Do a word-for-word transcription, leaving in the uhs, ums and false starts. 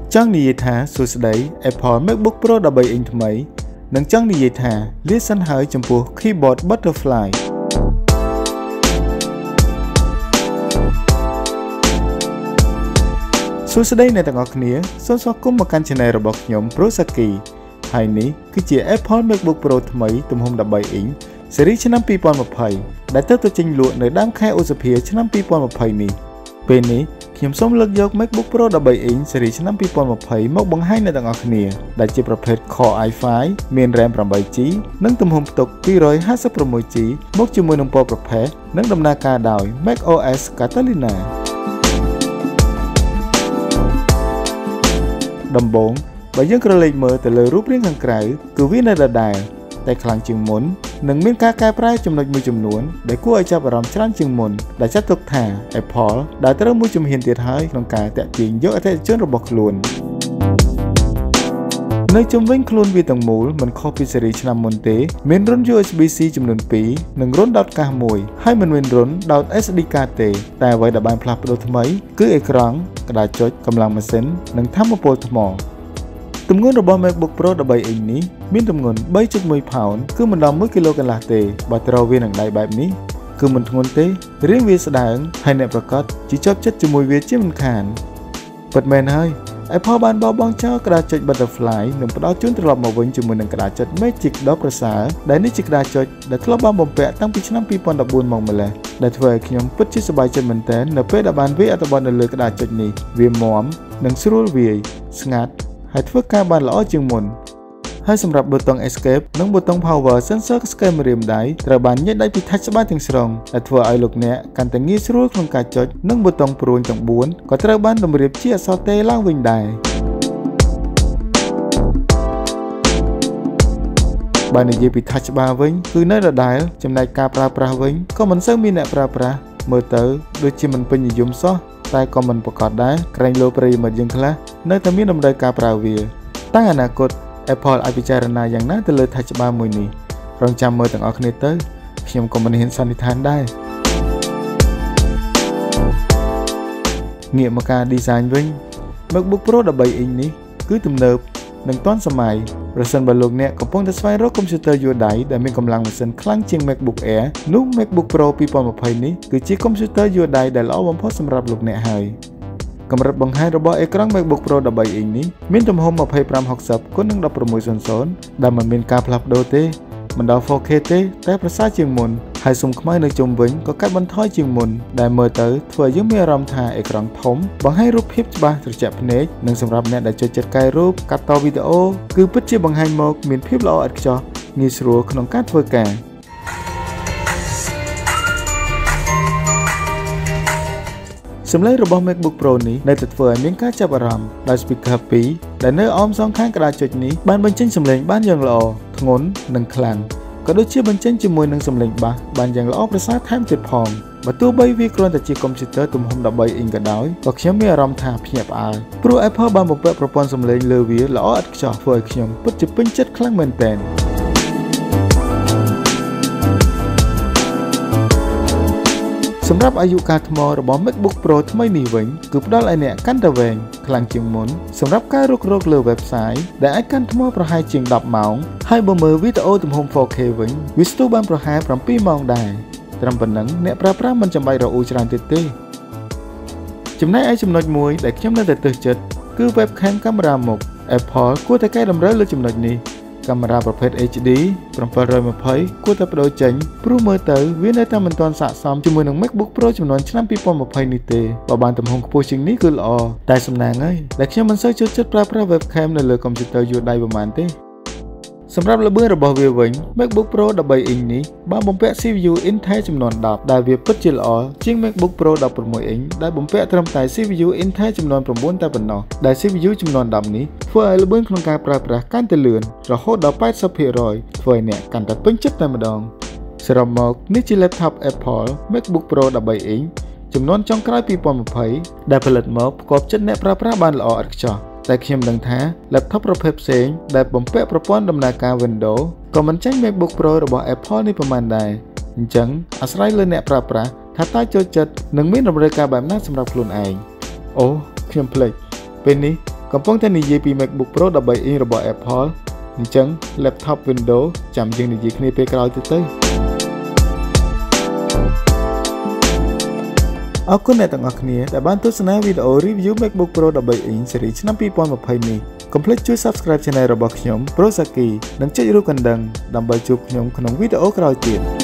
ចង់និយាយថាសួស្តី Apple MacBook Pro 13 inch ថ្មីនិងចង់និយាយថាលាសិនហើយចំពោះ Keyboard Butterfly សួស្តីអ្នកទាំងអស់គ្នាសូមស្វាគមន៍មកកាន់ Channel របស់ខ្ញុំ Prosaki ហើយនេះគឺជា Apple MacBook Pro ថ្មីទំហំ13 inch ស៊េរីឆ្នាំ2020ដែលទើបតែចេញលក់នៅដើមខែឧសភាឆ្នាំ2020នេះពេលនេះខ្ញុំសូមលើកយក MacBook Pro 13 inch ស៊េរីឆ្នាំ2020មកបង្ហាញអ្នកទាំងអស់គ្នាដែលជាប្រភេទ Core អាយ ហ្វាយ មាន RAM 8 ជី និងទំហំផ្ទុក 256 ជី មកជាមួយនឹងពណ៌ប្រផេះនិងដំណើរការដោយ macOS Catalina ដំបូងបើយើងក្រឡេកមើលទៅលើរូបរាងខាងក្រៅគឺវានៅដដែលតែខ្លាំងជាងមុននិងមានការកែប្រែចំណុចមួយចំនួនដែលគួរឲ្យចាប់អារម្មណ៍ច្រើនជាងមុនដែលចាត់ទុកថា Apple ដែលត្រូវមួយជំហានទៀតហើយក្នុងការតាក់ទាញយកអតិថិជនរបស់ខ្លួននៅជុំវិញខ្លួនវាទាំងមូលមិនខុសពីស៊េរីឆ្នាំមុនទេមានរុន ยู เอส บี C ចំនួនពីរនិងរុនដោតកាសមួយហើយមិនមានរុនដោត เอส ดี card ទេតែអ្វីដែលបានផ្លាស់ប្ដូរថ្មីគឺអេក្រង់ក្តារចុចកម្លាំងម៉ាស៊ីននិងថាមពលថ្មទម្ងន់របស់ MacBook Pro 13 inch នេះមានទម្ងន់ 3.1 ផោនគឺមិនដល់ 1 គីឡូកន្លះទេបើត្រូវវានឹងដៃបែបនេះគឺមិនធ្ងន់ទេរាងវាស្ដើងហើយអ្នកប្រកាសជាជាប់ចិត្តជាមួយវាជាមិនខានពិតមែនហើយ Apple បានបោះបង់ចោលក្តារចុច Butterfly និងផ្ដល់ជូនត្រឡប់មកវិញជាមួយនឹងក្តារចុច Magic ដ៏ប្រសើរដែលនេះជាក្តារចុចដែលធ្លាប់បានបំពាក់តាំងពីឆ្នាំ2014មកម្ល៉េះដែលធ្វើឲ្យខ្ញុំពិតជាសប្បាយចិត្តមែនទែននៅពេលដែលបានវាយអត្ថបទនៅលើក្តារចុចនេះវាមាំនិងស្រួលវាយស្ងាត់ហើយធ្វើការបានល្អជាងមុនហើយសម្រាប់ប៊ូតុង Escape និងប៊ូតុង Power Sensor Scale ម្រាមដៃត្រូវបានញែកដៃពី Touch Bar ទាំងស្រុងដែលធ្វើឲ្យលោកអ្នកកាន់តែងាយស្រួលក្នុងការចុចនិងប៊ូតុងព្រួញទាំងបួនក៏ត្រូវបានតម្រៀបជាអក្សរ T ឡើងវិញដែរបើនិយាយពី Touch Bar វិញគឺនៅដដែលចំណែកការប្រើប្រាស់វិញក៏មិនសូវមានអ្នកប្រើប្រាស់មើលទៅដូចជាមិនពេញនិយមសោះតែក៏មិនប្រកាសដែរក្រែងលោប្រិយមិត្តយើងខ្លះនៅតែមានតម្រូវការប្រើវាតាំងអនាគត Apple អាចពិចារណាយ៉ាងណាទៅលើ Touch Bar មួយនេះរងចាំមើលទាំងអស់គ្នាទៅខ្ញុំក៏មិនហ៊ានសន្និដ្ឋានដែរងាកមកការ design វិញ MacBook Pro 13 inch នេះគឺទំនើបនិងទាន់សម័យប្រសិនបើលោកអ្នកកំពុងតែស្វែងរកកុំព្យូទ័រយួរដៃដែលមានកម្លាំងម៉ាស៊ីនខ្លាំងជាង MacBook Air នោះ MacBook Pro 2020នេះគឺជាកុំព្យូទ័រយួរដៃដែលល្អបំផុតសម្រាប់លោកអ្នកហើយកម្រិតបង្ហាញរបស់អេក្រង់ MacBook Pro 13 inch នេះមានទំហំ 2560 គុណនឹង 1600 ដែលមិនមានការផ្លាស់ប្ដូរទេមិនដល់ four K ទេតែប្រសើរជាងមុនហើយស៊ុំខ្មៅនៅជុំវិញក៏កាត់បន្ថយជាងមុនដែលមើលទៅធ្វើឲ្យយើងមានអារម្មណ៍ថាអេក្រង់ធំបង្ហាញរូបភាពច្បាស់ត្រជាក់ភ្នែកនិងសម្រាប់អ្នកដែលចូលចិត្តកែរូបកាត់តវីដេអូគឺពិតជាបង្ហាញមកមានភាពល្អឥតខ្ចោះងាយស្រួលក្នុងការធ្វើការសំឡេងរបស់ MacBook Pro នេះនៅតែធ្វើឲ្យមានការចាប់អារម្មណ៍ដោយ speaker ពីរដែលនៅអមសងខាងក្តារចុចនេះបានបញ្ចេញសំឡេងបានយ៉ាងល្អធ្ងន់និងខ្លាំងក៏ដូចជាបញ្ចេញជាមួយនឹងសំឡេងបាសបានយ៉ាងល្អប្រសើរថែមទៀតផងបើទោះបីវាគ្រាន់តែជាកុំព្យូទ័រទំហំ13 inch ក៏ដោយក៏ខ្ញុំមានអារម្មណ៍ថាភ្ញាក់ផ្អើលព្រោះ Apple បានបំពាក់ប្រព័ន្ធសំឡេងលើវាល្អឥតខ្ចោះធ្វើឲ្យខ្ញុំពិតជាពេញចិត្តខ្លាំងមែនទែនសម្រាប់អាយុកាលថ្មរបស់ MacBook Pro ថ្មីនេះវិញគឺផ្ដល់ឲ្យអ្នកកាន់តែវែងខ្លាំងជាងមុនសម្រាប់ការរុករកលើ website ដែលអាចកាន់ថ្មប្រហែលជាង10ម៉ោងហើយបើមើលវីដេអូទំហំ four K វិញវាស្ទុះបានប្រហែលsevenម៉ោងដែរត្រឹមប៉ុណ្ណឹងអ្នកប្រើប្រាស់មិនចាំបាច់រអ៊ូច្រើនទៀតទេចំណែកឯចំណុចមួយដែលខ្ញុំនៅតែទើសចិត្តគឺ webcam កាមេរ៉ាមុខ Apple គួរតែកែតម្រូវលើចំណុចនេះកាមេរ៉ាប្រភេទ H D seven twenty គួរតែបដូរចេញព្រោះមើលទៅវានៅតែមិនទាន់ស័ក្តិសមជាមួយនឹង MacBook Pro ចំនួនឆ្នាំ2020នេះទេបើបានទំហំខ្ពស់ជាងនេះគឺល្អតែសំណាងហើយដែលខ្ញុំមិនសូវចូលចិត្តប្រើប្រាស់ webcam នៅលើកុំព្យូទ័រយួរដៃប៉ុន្មានទេសម្រាប់ល្បឿនរបស់វាវិញ MacBook Pro 13 inch នេះបានបំពាក់ C P U Intel ចំនួនtenដែលវាពិតជាល្អជាង MacBook Pro 16 inch ដែលបំពាក់ត្រឹមតែ C P U Intel ចំនួនnineតែប៉ុណ្ណោះដែល C P U ចំនួនtenនេះធ្វើឲ្យល្បឿនក្នុងការប្រើប្រាស់កាន់តែលឿនរហូតដល់eighty percent ធ្វើឲ្យអ្នកកាន់តែពេញចិត្តតែម្ដងសរុបមកនេះជា laptop Apple MacBook Pro thirteen inch ចំនួនចុងក្រោយtwenty twentyដែលផលិតមកផ្គប់ចិត្តអ្នកប្រើប្រាស់បានល្អឥតខ្ចោះតែខ្ញុំដឹងថា laptop ប្រភេទផ្សេងដែលបំពាក់ប្រព័ន្ធដំណើរការ Windows ក៏មិនចាញ់ MacBook Pro របស់ Apple នេះប៉ុន្មានដែរអញ្ចឹងអាស្រ័យលើអ្នកប្រើប្រាស់ថាតើចូលចិត្តនិងមានតម្រូវការបែបណាសម្រាប់ខ្លួនឯងអូខ្ញុំភ្លេចពេលនេះកំពុងតែនិយាយពី MacBook Pro 13 inch របស់ Apple អញ្ចឹង laptop Windows ចាំយើងនិយាយគ្នាពេលក្រោយទៀតទៅអរគុណអ្នកទាំងអស់គ្នាដែលបានទស្សនាវីដេអូ review MacBook Pro 13 inch ស៊េរីឆ្នាំពីរពាន់ម្ភៃនេះកុំភ្លេចជួយ Subscribe Channel របស់ខ្ញុំ Prosaki និងចុចរូបកណ្ដឹងដើម្បីជួបខ្ញុំក្នុងវីដេអូក្រោយទៀត